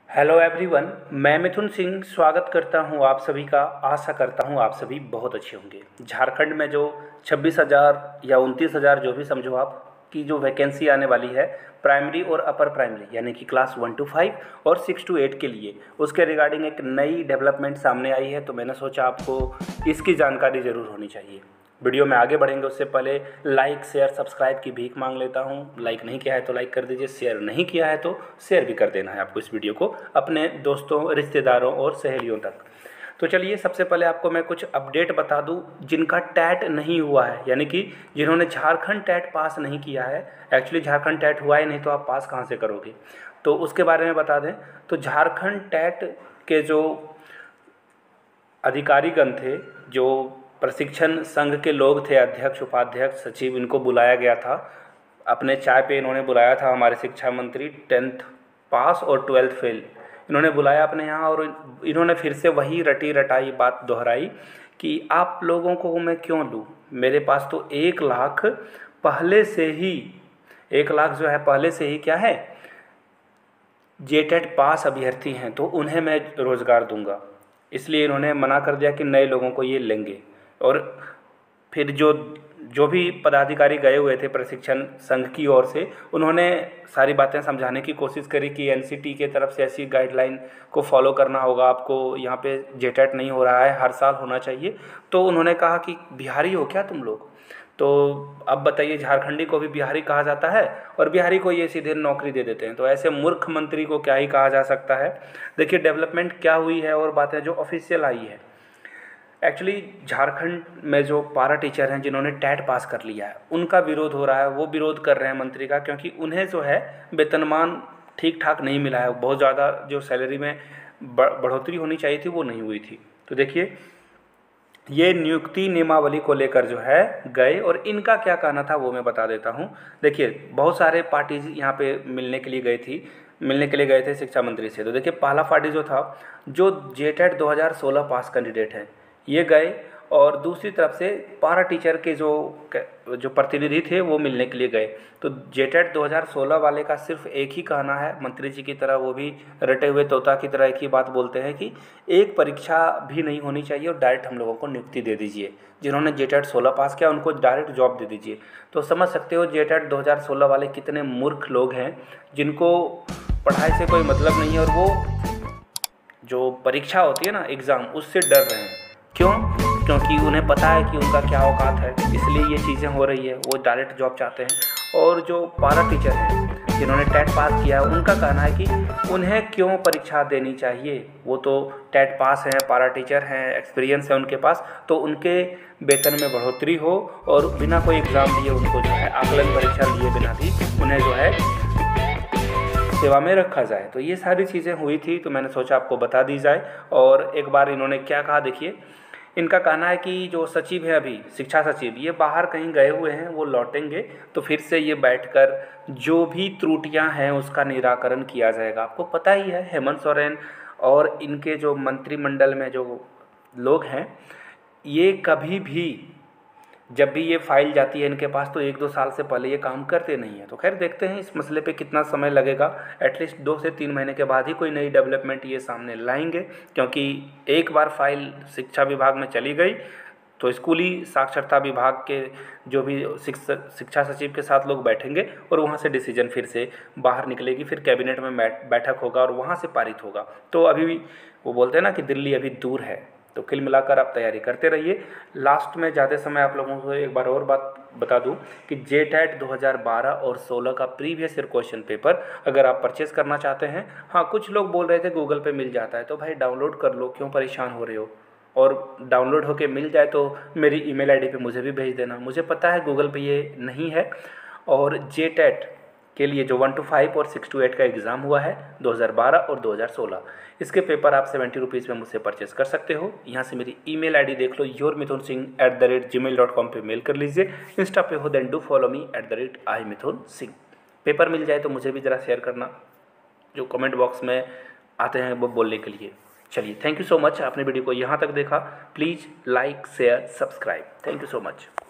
Hello everyone, मैं मिथुन सिंह स्वागत करता हूं आप सभी का। आशा करता हूं आप सभी बहुत अच्छे होंगे। झारखंड में जो 26,000 या 29,000 जो भी समझो आप की जो वैकेंसी आने वाली है प्राइमरी और अपर प्राइमरी यानी कि क्लास 1 to 5 और 6 to 8 के लिए, उसके रिगार्डिंग एक नई डेवलपमेंट सामने आई है। तो मैंने सोचा आपको इसकी जानकारी ज़रूर होनी चाहिए। वीडियो में आगे बढ़ेंगे उससे पहले लाइक शेयर सब्सक्राइब की भीख मांग लेता हूं। लाइक नहीं किया है तो लाइक कर दीजिए, शेयर नहीं किया है तो शेयर भी कर देना है आपको इस वीडियो को अपने दोस्तों, रिश्तेदारों और सहेलियों तक। तो चलिए, सबसे पहले आपको मैं कुछ अपडेट बता दूं जिनका टैट नहीं हुआ है, यानी कि जिन्होंने झारखंड टैट पास नहीं किया है। एक्चुअली झारखंड टैट हुआ ही नहीं तो आप पास कहाँ से करोगे, तो उसके बारे में बता दें। तो झारखंड टैट के जो अधिकारीगण थे, जो प्रशिक्षण संघ के लोग थे, अध्यक्ष उपाध्यक्ष सचिव, इनको बुलाया गया था। अपने चाय पे इन्होंने बुलाया था हमारे शिक्षा मंत्री, 10th पास और 12th फेल इन्होंने बुलाया अपने यहाँ। और इन्होंने फिर से वही रटी रटाई बात दोहराई कि आप लोगों को मैं क्यों लूँ, मेरे पास तो 1 लाख पहले से ही 1 लाख जो है पहले से ही क्या है जेटेट पास अभ्यर्थी हैं, तो उन्हें मैं रोज़गार दूंगा। इसलिए इन्होंने मना कर दिया कि नए लोगों को ये लेंगे। और फिर जो भी पदाधिकारी गए हुए थे प्रशिक्षण संघ की ओर से, उन्होंने सारी बातें समझाने की कोशिश करी कि एनसीटी के तरफ से ऐसी गाइडलाइन को फॉलो करना होगा, आपको यहाँ पे जेटेट नहीं हो रहा है, हर साल होना चाहिए। तो उन्होंने कहा कि बिहारी हो क्या तुम लोग, तो अब बताइए, झारखंडी को भी बिहारी कहा जाता है और बिहारी को ये सीधे नौकरी दे देते हैं। तो ऐसे मूर्ख मंत्री को क्या ही कहा जा सकता है। देखिए डेवलपमेंट क्या हुई है और बातें जो ऑफिशियल आई है। एक्चुअली झारखंड में जो पारा टीचर हैं जिन्होंने टैट पास कर लिया है, उनका विरोध हो रहा है। वो विरोध कर रहे हैं मंत्री का, क्योंकि उन्हें जो है वेतनमान ठीक ठाक नहीं मिला है। बहुत ज़्यादा जो सैलरी में बढ़ोतरी होनी चाहिए थी वो नहीं हुई थी। तो देखिए, ये नियुक्ति नियमावली को लेकर जो है गए, और इनका क्या कहना था वो मैं बता देता हूँ। देखिए, बहुत सारे पार्टीज यहाँ पे मिलने के लिए गए थे शिक्षा मंत्री से। तो देखिए, पहला पार्टी जो था, जो जेटेट 2016 पास कैंडिडेट हैं, ये गए। और दूसरी तरफ से पारा टीचर के जो प्रतिनिधि थे वो मिलने के लिए गए। तो जेटेट 2016 वाले का सिर्फ एक ही कहना है, मंत्री जी की तरह वो भी रटे हुए तोता की तरह एक ही बात बोलते हैं कि एक परीक्षा भी नहीं होनी चाहिए और डायरेक्ट हम लोगों को नियुक्ति दे दीजिए। जिन्होंने जेटेट 16 पास किया उनको डायरेक्ट जॉब दे दीजिए। तो समझ सकते हो जेटेट 2016 वाले कितने मूर्ख लोग हैं, जिनको पढ़ाई से कोई मतलब नहीं है और वो जो परीक्षा होती है ना, एग्ज़ाम, उससे डर रहे हैं। क्यों? क्योंकि उन्हें पता है कि उनका क्या औकात है, इसलिए ये चीज़ें हो रही है। वो डायरेक्ट जॉब चाहते हैं। और जो पारा टीचर हैं जिन्होंने टैट पास किया है, उनका कहना है कि उन्हें क्यों परीक्षा देनी चाहिए, वो तो टैट पास हैं, पारा टीचर हैं, एक्सपीरियंस है उनके पास, तो उनके वेतन में बढ़ोतरी हो और बिना कोई एग्ज़ाम लिए उनको जो है आकलन परीक्षा लिए बिना भी उन्हें जो है सेवा में रखा जाए। तो ये सारी चीज़ें हुई थी, तो मैंने सोचा आपको बता दी जाए। और एक बार इन्होंने क्या कहा, देखिए, इनका कहना है कि जो सचिव है अभी शिक्षा सचिव, ये बाहर कहीं गए हुए हैं, वो लौटेंगे तो फिर से ये बैठकर जो भी त्रुटियां हैं उसका निराकरण किया जाएगा। आपको पता ही है, हेमंत सोरेन और इनके जो मंत्रिमंडल में जो लोग हैं, ये कभी भी जब भी ये फाइल जाती है इनके पास तो 1-2 साल से पहले ये काम करते नहीं है। तो खैर देखते हैं इस मसले पे कितना समय लगेगा। एटलीस्ट 2 से 3 महीने के बाद ही कोई नई डेवलपमेंट ये सामने लाएंगे, क्योंकि एक बार फाइल शिक्षा विभाग में चली गई तो स्कूली साक्षरता विभाग के जो भी शिक्षा सचिव के साथ लोग बैठेंगे और वहाँ से डिसीजन फिर से बाहर निकलेगी, फिर कैबिनेट में बैठक होगा और वहाँ से पारित होगा। तो अभी भी वो बोलते हैं ना कि दिल्ली अभी दूर है। तो कुल मिलाकर आप तैयारी करते रहिए। लास्ट में ज़्यादा समय आप लोगों को एक बार और बात बता दूं कि जेटेट 2012 और 16 का प्रीवियस ईयर क्वेश्चन पेपर अगर आप परचेज़ करना चाहते हैं, हाँ कुछ लोग बोल रहे थे गूगल पे मिल जाता है, तो भाई डाउनलोड कर लो, क्यों परेशान हो रहे हो। और डाउनलोड होके मिल जाए तो मेरी ईमेल आईडी पे मुझे भी भेज देना। मुझे पता है गूगल पे ये नहीं है। और जेटेट के लिए जो 1 to 5 और 6 to 8 का एग्ज़ाम हुआ है 2012 और 2016, इसके पेपर आप 70 रुपीज़ में मुझसे परचेस कर सकते हो। यहाँ से मेरी ईमेल आईडी देख लो, yourmithunsingh@gmail.com पे मेल कर लीजिए। इंस्टा पे हो then do follow me @iMithunSingh। Paper मिल जाए तो मुझे भी ज़रा शेयर करना, जो कमेंट बॉक्स में आते हैं वो बोलने के लिए। चलिए, थैंक यू सो मच। आपने वीडियो को यहाँ तक देखा, please like share subscribe. Thank you so much.